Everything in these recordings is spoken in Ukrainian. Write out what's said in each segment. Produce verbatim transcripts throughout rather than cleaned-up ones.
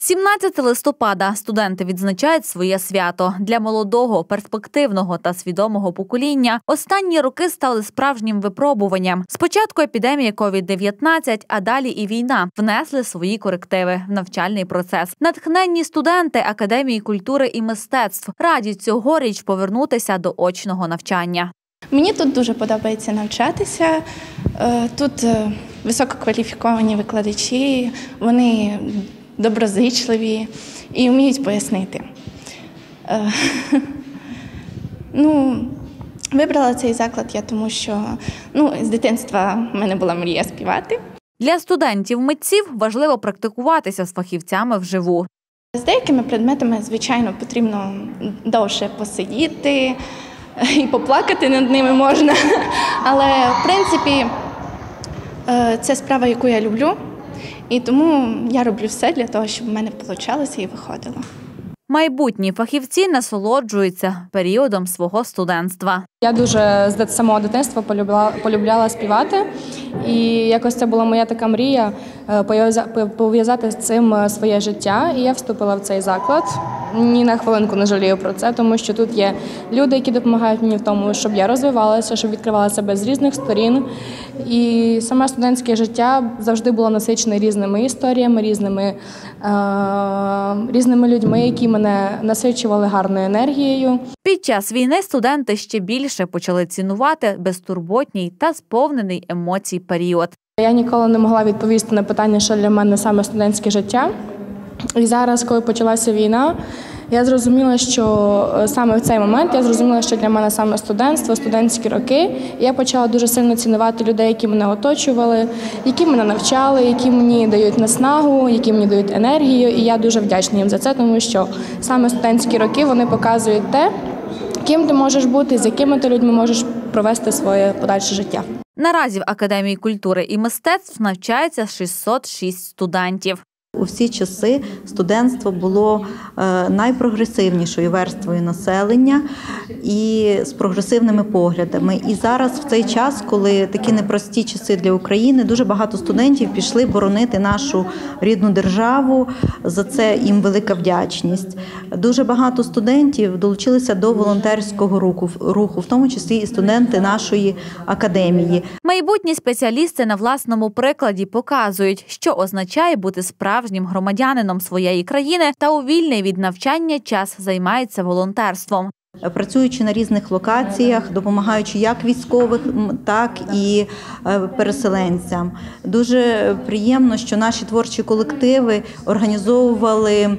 сімнадцятого листопада студенти відзначають своє свято. Для молодого, перспективного та свідомого покоління останні роки стали справжнім випробуванням. Спочатку епідемія ковід дев'ятнадцять, а далі і війна внесли свої корективи в навчальний процес. Натхненні студенти Академії культури і мистецтв радять цьогоріч повернутися до очного навчання. Мені тут дуже подобається навчатися. Тут висококваліфіковані викладачі, вони доброзичливі і вміють пояснити. Ну, вибрала цей заклад я тому, що ну, з дитинства в мене була мрія співати. Для студентів-митців важливо практикуватися з фахівцями вживу. З деякими предметами, звичайно, потрібно довше посидіти і поплакати над ними можна. Але, в принципі, це справа, яку я люблю. І тому я роблю все для того, щоб в мене вийшло і виходило. Майбутні фахівці насолоджуються періодом свого студентства. Я дуже з самого дитинства полюбляла, полюбляла співати. І якось це була моя така мрія пов'язати з цим своє життя. І я вступила в цей заклад. Ні на хвилинку не жалію про це, тому що тут є люди, які допомагають мені в тому, щоб я розвивалася, щоб відкривала себе з різних сторін. І саме студентське життя завжди було насичене різними історіями, різними, е- різними людьми, які мене насичували гарною енергією. Під час війни студенти ще більше почали цінувати безтурботній та сповнений емоцій період. Я ніколи не могла відповісти на питання, що для мене саме студентське життя. І зараз, коли почалася війна, я зрозуміла, що саме в цей момент я зрозуміла, що для мене саме студентство, студентські роки. І я почала дуже сильно цінувати людей, які мене оточували, які мене навчали, які мені дають наснагу, які мені дають енергію. І я дуже вдячна їм за це, тому що саме студентські роки, вони показують те, ким ти можеш бути, з якими ти людьми можеш провести своє подальше життя. Наразі в Академії культури і мистецтв навчається шістсот шість студентів. У всі часи студентство було найпрогресивнішою верствою населення і з прогресивними поглядами. І зараз, в цей час, коли такі непрості часи для України, дуже багато студентів пішли боронити нашу рідну державу. За це їм велика вдячність. Дуже багато студентів долучилися до волонтерського руху, в тому числі і студенти нашої академії. Майбутні спеціалісти на власному прикладі показують, що означає бути справжнім громадянином своєї країни та у вільний від навчання час займаються волонтерством. Працюючи на різних локаціях, допомагаючи як військовим, так і переселенцям. Дуже приємно, що наші творчі колективи організовували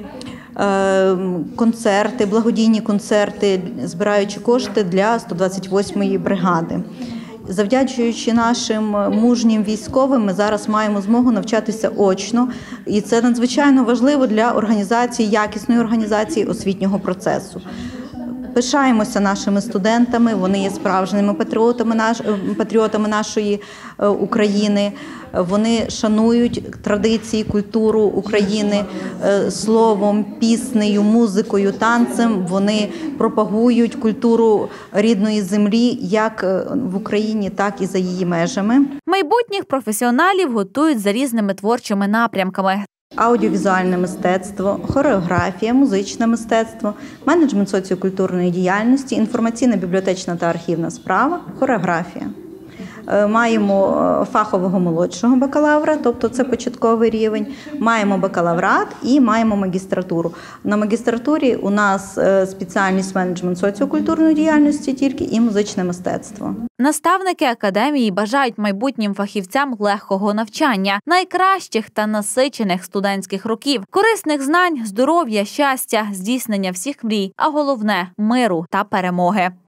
концерти, благодійні концерти, збираючи кошти для сто двадцять восьмої бригади. Завдячуючи нашим мужнім військовим, ми зараз маємо змогу навчатися очно. І це надзвичайно важливо для організації, якісної організації освітнього процесу. Пишаємося нашими студентами, вони є справжніми патріотами, наш, патріотами нашої України. Вони шанують традиції, культуру України словом, піснею, музикою, танцем. Вони пропагують культуру рідної землі як в Україні, так і за її межами. Майбутніх професіоналів готують за різними творчими напрямками. Аудіовізуальне мистецтво, хореографія, музичне мистецтво, менеджмент соціокультурної діяльності, інформаційна, бібліотечна та архівна справа, хореографія. Маємо фахового молодшого бакалавра, тобто це початковий рівень, маємо бакалаврат і маємо магістратуру. На магістратурі у нас спеціальність менеджмент соціокультурної діяльності тільки і музичне мистецтво. Наставники академії бажають майбутнім фахівцям легкого навчання, найкращих та насичених студентських років, корисних знань, здоров'я, щастя, здійснення всіх мрій, а головне – миру та перемоги.